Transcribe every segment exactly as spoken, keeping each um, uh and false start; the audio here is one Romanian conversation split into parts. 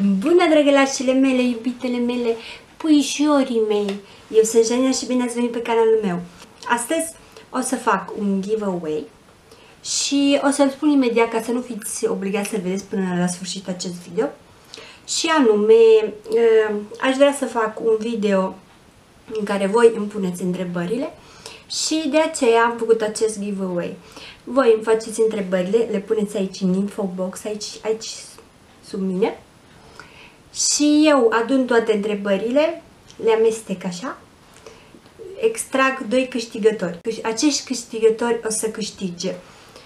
Bună, drăgălașele mele, iubitele mele, puișorii mei! Eu sunt Jania și bine ați venit pe canalul meu. Astăzi o să fac un giveaway și o să-l spun imediat ca să nu fiți obligați să-l vedeți până la sfârșit acest video. Și anume, aș vrea să fac un video în care voi îmi puneți întrebările și de aceea am făcut acest giveaway. Voi îmi faceți întrebările, le puneți aici în infobox, aici, aici sub mine. Și eu adun toate întrebările, le amestec așa, extrag doi câștigători. Acești câștigători o să câștige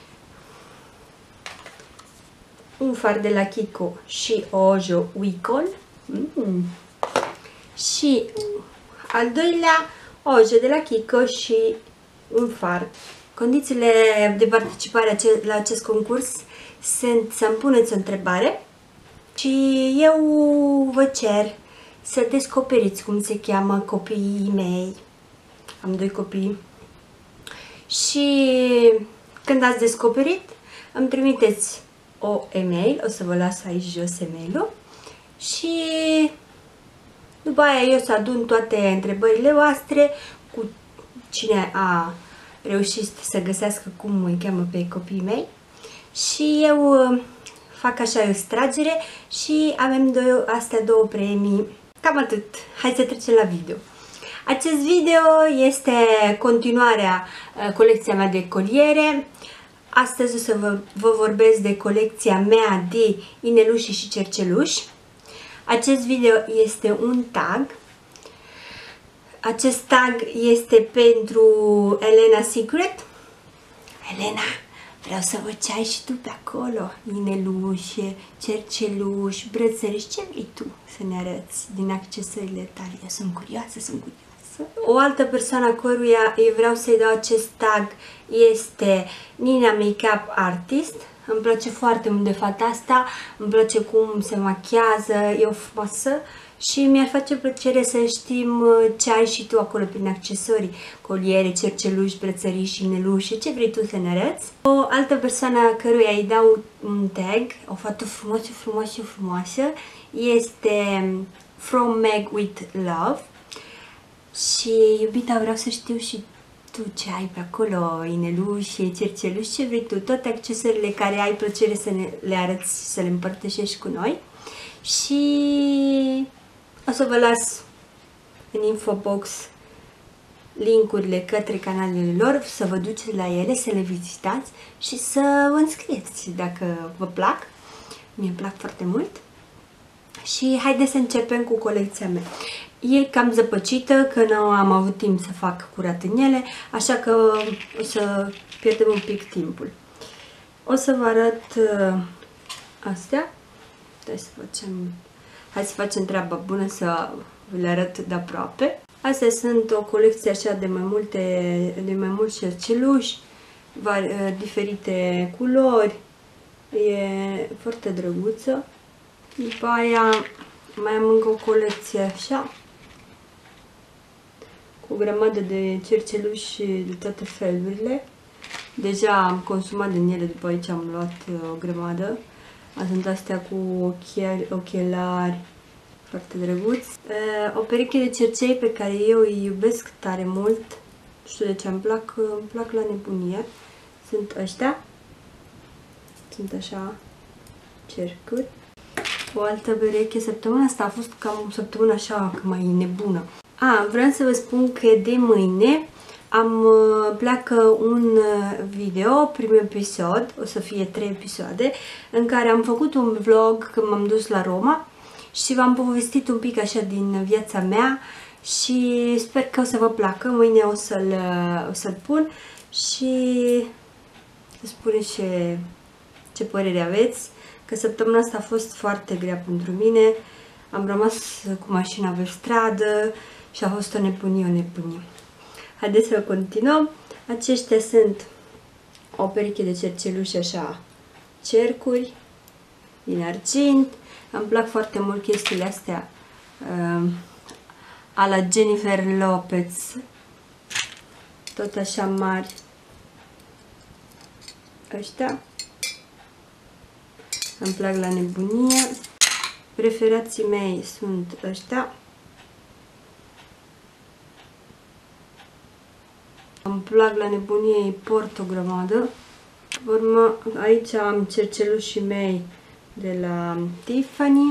un far de la Kiko și o Ojo Wicon. Mm. Și al doilea, Ojo de la Kiko și un far. Condițiile de participare la acest concurs sunt să-mi puneți o întrebare și eu vă cer să descoperiți cum se cheamă copiii mei. Am doi copii. Și când ați descoperit, îmi trimiteți o e-mail, o să vă las aici jos e-mailul și după aia eu să adun toate întrebările voastre cu cine a reușit să găsească cum îi cheamă pe copiii mei și eu fac așa o extragere și avem două, astea două premii. Cam atât. Hai să trecem la video. Acest video este continuarea uh, colecția mea de coliere. Astăzi o să vă, vă vorbesc de colecția mea de ineluși și cerceluși. Acest video este un tag. Acest tag este pentru Elena Secret. Elena, vreau să văd ce ai și tu pe acolo. Inelușe, cerceluși, brățăriși, ce vrei tu să ne arăți din accesoriile tale? Eu sunt curioasă, sunt curioasă. O altă persoană căruia eu vreau să-i dau acest tag este Nina Makeup Artist. Îmi place foarte mult de fata asta, îmi place cum se machiază, e o frumoasă. Și mi-ar face plăcere să știm ce ai și tu acolo prin accesorii, coliere, cerceluși, brățăriși, ineluși, ce vrei tu să ne arăți. O altă persoană căruia îi dau un tag, o fată frumoasă, frumoasă, frumoasă, este From Meg with Love. Și iubita, vreau să știu și tu ce ai pe acolo, ineluși, cerceluși, ce vrei tu, toate accesoriile care ai plăcere să ne, le arăți, să le împărtășești cu noi. Și o să vă las în infobox linkurile către canalele lor, să vă duceți la ele, să le vizitați și să vă înscrieți dacă vă plac. Mie îmi plac foarte mult. Și haideți să începem cu colecția mea. E cam zăpăcită, că nu am avut timp să fac curat în ele, așa că o să pierdem un pic timpul. O să vă arăt uh, astea. Hai să facem, hai să facem treaba bună să vă le arăt de aproape. Astea sunt o colecție așa de mai multe, de mai mulți cerceluși, diferite culori. E foarte drăguță. După aia mai am încă o colecție așa, cu o grămadă de cerceluși de toate felurile. Deja am consumat din ele, după aici am luat o grămadă. Sunt astea cu ochelari, ochelari foarte drăguți. O pereche de cercei pe care eu îi iubesc tare mult. Nu știu de ce, îmi plac, îmi plac la nebunie. Sunt ăștia. Sunt așa cercuri. O altă pereche, săptămâna asta a fost cam o săptămână așa mai nebună. A, vreau să vă spun că de mâine am pleacă un video, primul episod, o să fie trei episoade, în care am făcut un vlog când m-am dus la Roma și v-am povestit un pic așa din viața mea și sper că o să vă placă. Mâine o să-l o să-l pun și să spuneți ce, ce părere aveți, că săptămâna asta a fost foarte grea pentru mine. Am rămas cu mașina pe stradă și a fost o nebunie, o nebunie. Haideți să continuăm. Aceștia sunt o pereche de cerceluși așa, cercuri din argint. Îmi plac foarte mult chestiile astea uh, a la Jennifer Lopez, tot așa mari. Ăștia îmi plac la nebunie. Preferații mei sunt ăștia. Îmi plac la nebunie, îi port o grămadă. Urmă, aici am cercelușii mei de la Tiffany.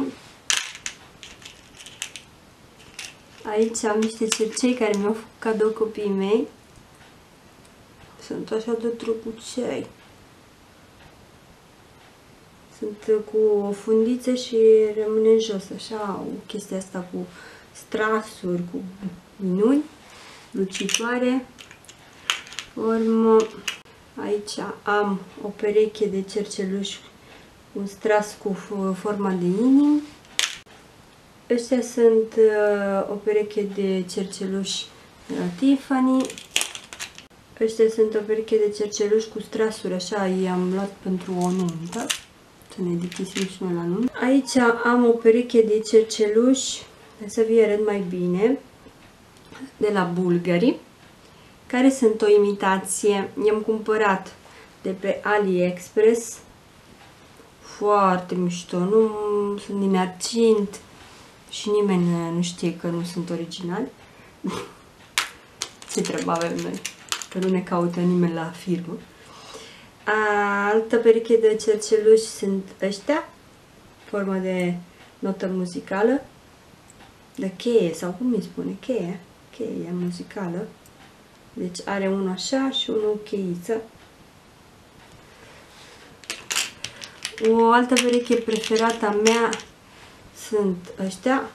Aici am niște cercei care mi-au făcut cadou copiii mei. Sunt așa de drăguței. Sunt cu o fundiță și rămâne în jos, așa, o chestie asta cu strasuri, cu minuni, lucitoare. Urmă, aici am o pereche de cerceluși, un stras cu forma de inimi. Ăștia sunt uh, o pereche de cerceluși de la Tiffany. Ăștia sunt o pereche de cerceluși cu strasuri, așa, i-am luat pentru o nuntă. Să ne dichisim și noi la nuntă. Aici am o pereche de cerceluși, să vi arăt mai bine, de la Bulgari, care sunt o imitație. I-am cumpărat de pe AliExpress. Foarte mișto, nu sunt din argint și nimeni nu știe că nu sunt originali. Ce treabă avem noi? Că nu ne caută nimeni la firmă. Altă pereche de cerceluși sunt ăștia, formă de notă muzicală, de cheie, sau cum îi spune, cheie, cheie muzicală. Deci are unul așa și unul cheiță. O altă pereche preferată a mea sunt ăștia.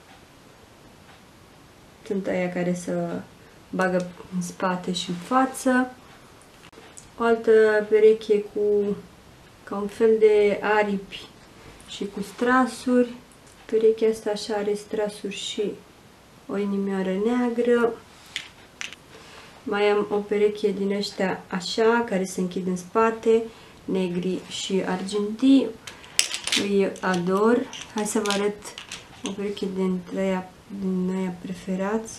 Sunt aia care se bagă în spate și în față. O altă pereche cu ca un fel de aripi și cu strasuri. Perechea asta așa are strasuri și o inimioară neagră. Mai am o pereche din ăștia așa, care se închid în spate, negri și argintii. Îi ador. Hai să vă arăt o pereche dintre aia, din aia preferați.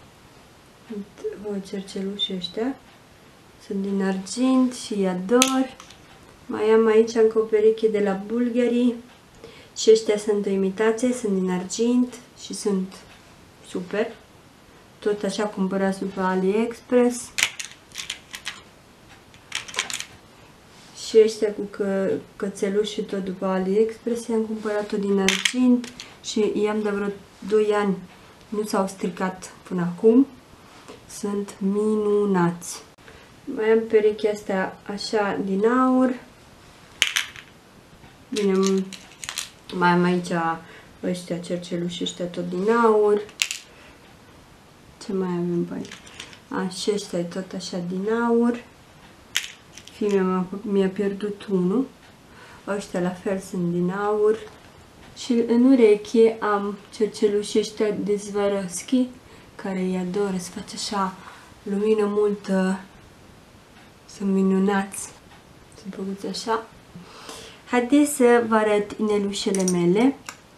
Cercelușii ăștia. Sunt din argint și îi ador. Mai am aici încă o pereche de la Bulgari. Și ăștia sunt o imitație, sunt din argint și sunt super. Tot așa cumpărați după AliExpress. Și ăștia cu că, cățeluși tot după AliExpress i-am cumpărat-o din argint și i-am de vreo doi ani. Nu s-au stricat până acum. Sunt minunați. Mai am perechea asta așa din aur. Bine, mai am aici ăștia cerceluși ăștia tot din aur. Ce mai avem pe aici? A, și ăștia e tot așa din aur. Fiul mi-a pierdut unul. Ăștia la fel sunt din aur. Și în ureche am cerceluși ăștia de Swarovski, care îi adoră, să face așa lumină multă. Sunt minunați. Sunt făcuți așa. Haideți să vă arăt inelușele mele.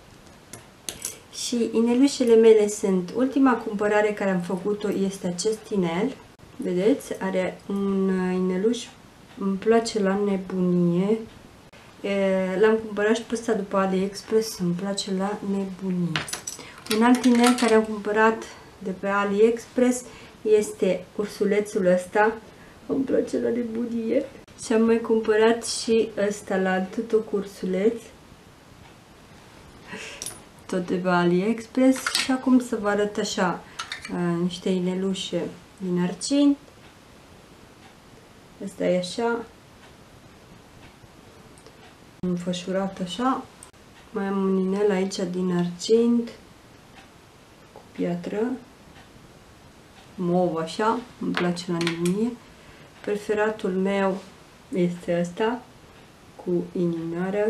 Și inelușele mele sunt, ultima cumpărare care am făcut-o este acest inel. Vedeți? Are un ineluș, îmi place la nebunie. L-am cumpărat și pe ăsta după AliExpress, îmi place la nebunie. Un alt inel care am cumpărat de pe AliExpress este ursulețul ăsta. Îmi place la nebunie. Și am mai cumpărat și ăsta la tot cu ursuleț. Tot de pe AliExpress. Și acum să vă arăt așa uh, niște inelușe din argint. Asta e așa. Înfășurat așa. Mai am un inel aici din argint cu piatră. Mov așa. Îmi place la nebunie. Preferatul meu este ăsta cu inimioară.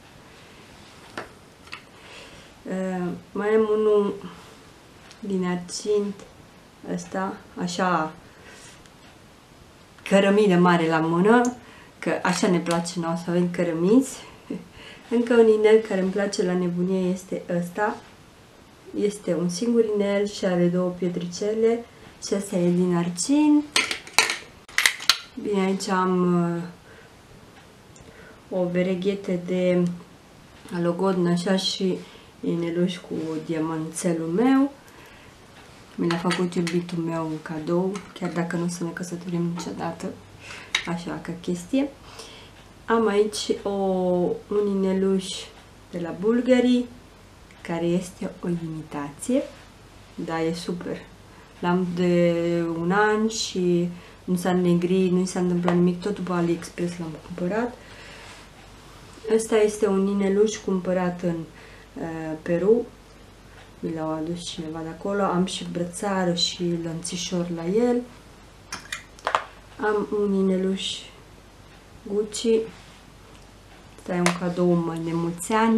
Uh, mai am unul din argint, ăsta, așa, cărămidă mare la mână, că așa ne place nouă să avem cărămizi. Încă un inel care îmi place la nebunie este ăsta. Este un singur inel și are două pietricele și ăsta e din argint. Bine, aici am uh, o bereghete de logodnă așa și ineluș cu diamanțelul meu. Mi l-a făcut iubitul meu un cadou, chiar dacă nu să ne căsătorim niciodată, așa ca chestie. Am aici o, un ineluș de la Bulgari, care este o imitație, da, e super. L-am de un an și nu s-a negrit, nu i s-a întâmplat nimic, tot după AliExpress l-am cumpărat. Ăsta este un ineluș cumpărat în uh, Peru, mi l-au adus cineva de acolo, am și brățară și lănțișor la el. Am un ineluș Gucci, ăsta e un cadou mai de mulți ani.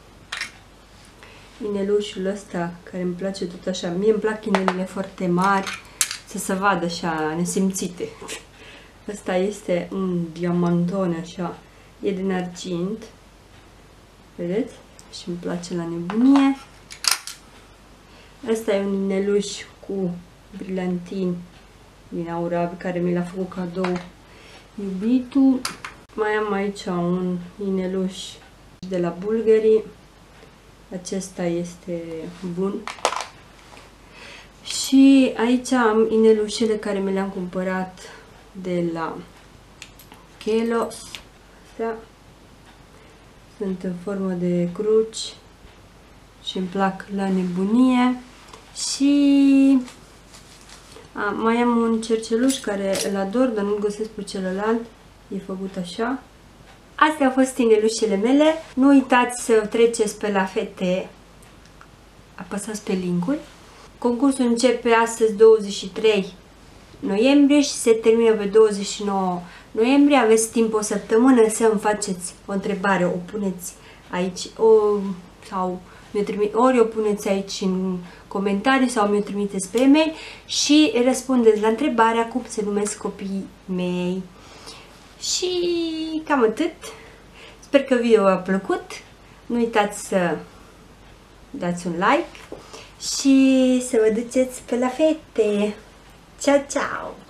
Inelușul ăsta, care îmi place tot așa, mie îmi plac inelele foarte mari, să se vadă așa, nesimțite. Ăsta este un diamantone așa, e din argint, vedeți? Și îmi place la nebunie. Ăsta e un ineluș cu brilantini din aur, care mi l-a făcut cadou iubitul. Mai am aici un ineluș de la Bulgari. Acesta este bun. Și aici am inelușele care mi le-am cumpărat de la Kelos. Astea sunt în formă de cruci și îmi plac la nebunie. Și a, mai am un cerceluș care îl ador, dar nu-l găsesc pe celălalt. E făcut așa. Astea au fost inelușele mele. Nu uitați să treceți pe la fete. Apăsați pe linkuri. Concursul începe astăzi, douăzeci și trei noiembrie, și se termină pe douăzeci și nouă noiembrie. Aveți timp o săptămână să îmi faceți o întrebare, o puneți aici, o, sau ori o puneți aici în comentarii sau mi-o trimiteți pe e-mail și răspundeți la întrebarea cum se numesc copiii mei. Și cam atât. Sper că video a plăcut. Nu uitați să dați un like și să vă duceți pe la fete. Ciao, ciao!